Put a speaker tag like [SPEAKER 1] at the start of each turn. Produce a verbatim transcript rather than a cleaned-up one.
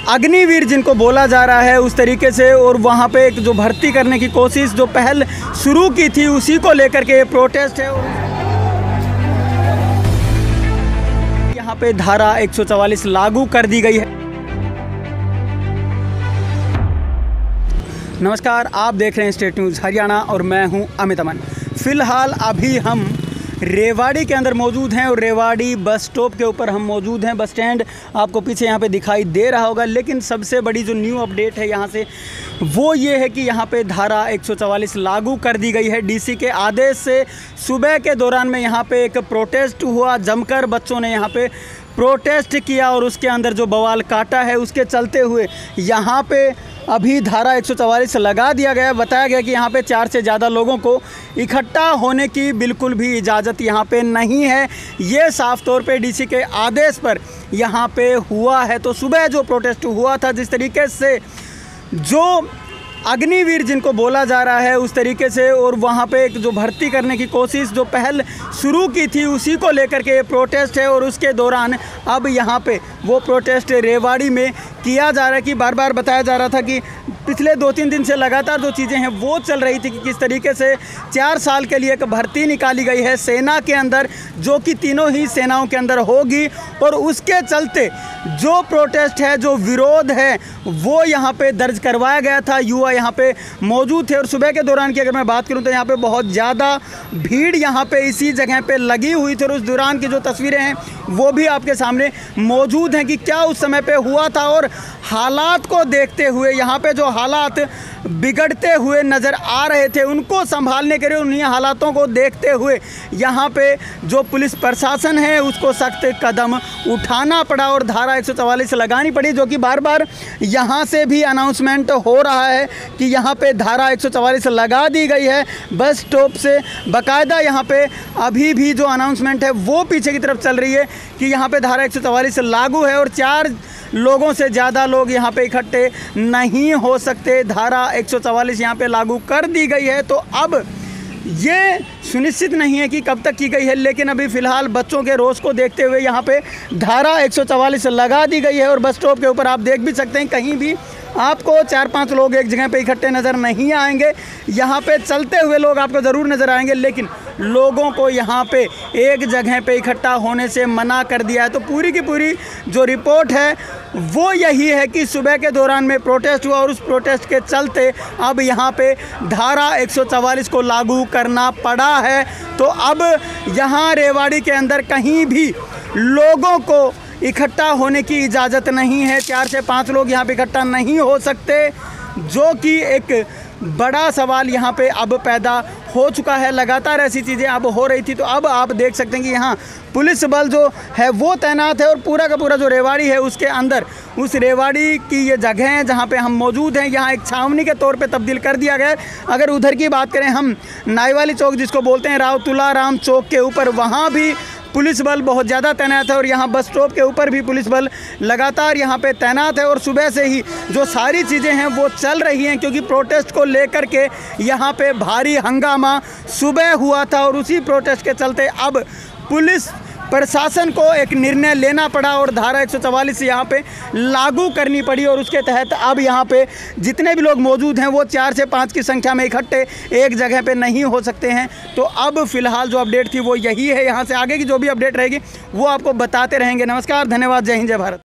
[SPEAKER 1] अग्निवीर जिनको बोला जा रहा है उस तरीके से, और वहाँ पे एक जो भर्ती करने की कोशिश जो पहल शुरू की थी उसी को लेकर के ये प्रोटेस्ट है। यहाँ पे धारा एक सौ चवालीस लागू कर दी गई है। नमस्कार, आप देख रहे हैं स्टेट न्यूज़ हरियाणा और मैं हूं अमित अमन। फ़िलहाल अभी हम रेवाड़ी के अंदर मौजूद हैं और रेवाड़ी बस स्टॉप के ऊपर हम मौजूद हैं। बस स्टैंड आपको पीछे यहाँ पे दिखाई दे रहा होगा, लेकिन सबसे बड़ी जो न्यू अपडेट है यहाँ से वो ये है कि यहाँ पे धारा एक सौ चवालीस लागू कर दी गई है। डीसी के आदेश से सुबह के दौरान में यहाँ पे एक प्रोटेस्ट हुआ, जमकर बच्चों ने यहाँ पे प्रोटेस्ट किया और उसके अंदर जो बवाल काटा है उसके चलते हुए यहाँ पे अभी धारा एक सौ चवालीस लगा दिया गया। बताया गया कि यहाँ पे चार से ज़्यादा लोगों को इकट्ठा होने की बिल्कुल भी इजाज़त यहाँ पे नहीं है। ये साफ तौर पे डीसी के आदेश पर यहाँ पे हुआ है। तो सुबह जो प्रोटेस्ट हुआ था, जिस तरीके से जो अग्निवीर जिनको बोला जा रहा है उस तरीके से, और वहाँ पे एक जो भर्ती करने की कोशिश जो पहल शुरू की थी उसी को लेकर के ये प्रोटेस्ट है। और उसके दौरान अब यहाँ पे वो प्रोटेस्ट रेवाड़ी में किया जा रहा है कि बार बार बताया जा रहा था कि पिछले दो तीन दिन से लगातार जो चीज़ें हैं वो चल रही थी कि किस तरीके से चार साल के लिए एक भर्ती निकाली गई है सेना के अंदर, जो कि तीनों ही सेनाओं के अंदर होगी। और उसके चलते जो प्रोटेस्ट है, जो विरोध है, वो यहाँ पे दर्ज करवाया गया था। युवा यहाँ पे मौजूद थे और सुबह के दौरान की अगर मैं बात करूँ तो यहाँ पे बहुत ज़्यादा भीड़ यहाँ पे इसी जगह पे लगी हुई थी। और उस दौरान की जो तस्वीरें हैं वो भी आपके सामने मौजूद हैं कि क्या उस समय पे हुआ था। और हालात को देखते हुए यहाँ पे जो हालात बिगड़ते हुए नज़र आ रहे थे उनको संभालने के लिए, उन्हीं हालातों को देखते हुए यहाँ पे जो पुलिस प्रशासन है उसको सख्त कदम उठाना पड़ा और धारा एक सौ चवालीस लगानी पड़ी, जो कि बार बार यहाँ से भी अनाउंसमेंट हो रहा है कि यहाँ पे धारा एक सौ चवालीस लगा दी गई है। बस स्टॉप से बाकायदा यहाँ पे अभी भी जो अनाउंसमेंट है वो पीछे की तरफ चल रही है कि यहाँ पे धारा एक सौ चवालीस लागू है और चार लोगों से ज़्यादा लोग यहाँ पे इकट्ठे नहीं हो सकते। धारा एक सौ चवालीस यहाँ पे लागू कर दी गई है। तो अब ये सुनिश्चित नहीं है कि कब तक की गई है, लेकिन अभी फ़िलहाल बच्चों के रोष को देखते हुए यहाँ पे धारा एक सौ चवालीस लगा दी गई है। और बस स्टॉप के ऊपर आप देख भी सकते हैं, कहीं भी आपको चार पांच लोग एक जगह पे इकट्ठे नज़र नहीं आएंगे। यहाँ पे चलते हुए लोग आपको ज़रूर नज़र आएंगे, लेकिन लोगों को यहाँ पे एक जगह पे इकट्ठा होने से मना कर दिया है। तो पूरी की पूरी जो रिपोर्ट है वो यही है कि सुबह के दौरान में प्रोटेस्ट हुआ और उस प्रोटेस्ट के चलते अब यहाँ पे धारा एक सौ चवालीस को लागू करना पड़ा है। तो अब यहाँ रेवाड़ी के अंदर कहीं भी लोगों को इकट्ठा होने की इजाज़त नहीं है। चार से पाँच लोग यहाँ पे इकट्ठा नहीं हो सकते, जो कि एक बड़ा सवाल यहाँ पे अब पैदा हो चुका है। लगातार ऐसी चीज़ें अब हो रही थी, तो अब आप देख सकते हैं कि यहाँ पुलिस बल जो है वो तैनात है और पूरा का पूरा जो रेवाड़ी है उसके अंदर, उस रेवाड़ी की ये जगह है जहाँ पे हम मौजूद हैं, यहाँ एक छावनी के तौर पे तब्दील कर दिया गया है। अगर उधर की बात करें हम, नाईवाली चौक जिसको बोलते हैं, राव तुलाराम चौक के ऊपर, वहाँ भी पुलिस बल बहुत ज़्यादा तैनात है और यहाँ बस स्टॉप के ऊपर भी पुलिस बल लगातार यहाँ पे तैनात है। और सुबह से ही जो सारी चीज़ें हैं वो चल रही हैं, क्योंकि प्रोटेस्ट को लेकर के यहाँ पे भारी हंगामा सुबह हुआ था और उसी प्रोटेस्ट के चलते अब पुलिस प्रशासन को एक निर्णय लेना पड़ा और धारा एक सौ चवालीस यहाँ पे लागू करनी पड़ी। और उसके तहत अब यहाँ पे जितने भी लोग मौजूद हैं वो चार से पाँच की संख्या में इकट्ठे एक जगह पे नहीं हो सकते हैं। तो अब फ़िलहाल जो अपडेट थी वो यही है। यहाँ से आगे की जो भी अपडेट रहेगी वो आपको बताते रहेंगे। नमस्कार, धन्यवाद, जय हिंद, जय भारत।